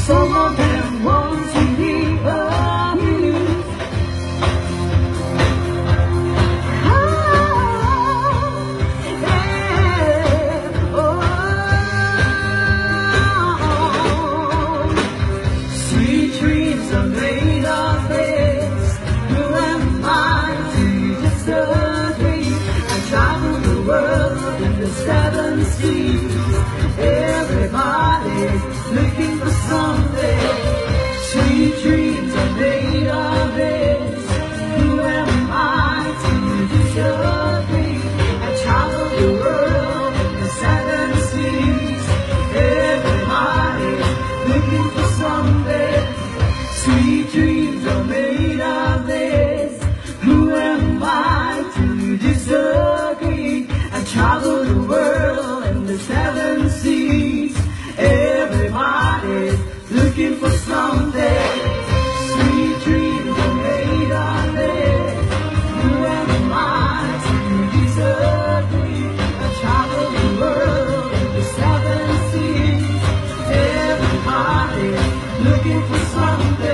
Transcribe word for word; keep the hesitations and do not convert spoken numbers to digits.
Some of them want to be abused. Oh, yeah. Oh, sweet dreams are made of this. Who am I to disagree? I travel the world in the seven seas. Everybody's looking for something. Sweet dreams are made of this. Who am I to disagree? I travel the world in the seven seas. Everybody's looking for something. Sweet dreams are made of this. Who am I to disagree? I travel the world in the seven seas. Everybody's looking for something. Sweet dreams are made of this. Who am I to disagree? I travel the world in the seven seas. Everybody's looking for something.